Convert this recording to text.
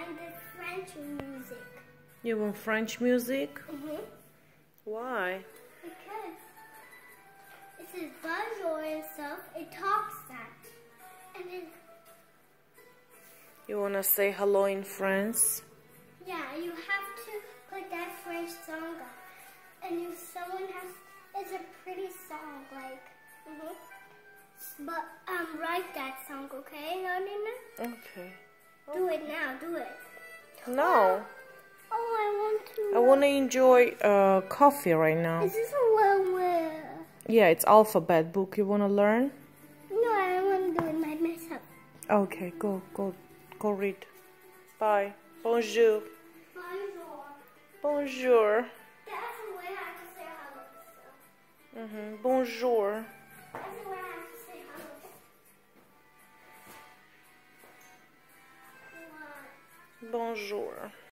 the French music. You want French music? Mm-hmm. Why? Because it says bonjour and stuff. It talks that. And then, You wanna say hello in France? yeah, you have to put that French song up. And if someone has, it's a pretty song, like, but write that song, okay, Nina? Okay. Do it now, do it. No. Oh, I want to. I wanna enjoy coffee right now. Is this a one where? Yeah, it's alphabet book. You wanna learn? No, I don't want to do it. Might mess up. Okay, go read. Bye. Bonjour. Bonjour. Bonjour. That's the way I have to say hello. Bonjour. That's the way I have to say hello. Bonjour.